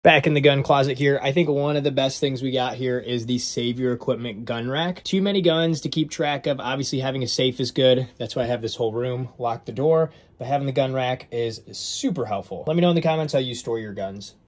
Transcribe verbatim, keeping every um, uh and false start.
Back in the gun closet here, I think one of the best things we got here is the Save Your Equipment gun rack. Too many guns to keep track of. Obviously, having a safe is good. That's why I have this whole room. Lock the door. But having the gun rack is super helpful. Let me know in the comments how you store your guns.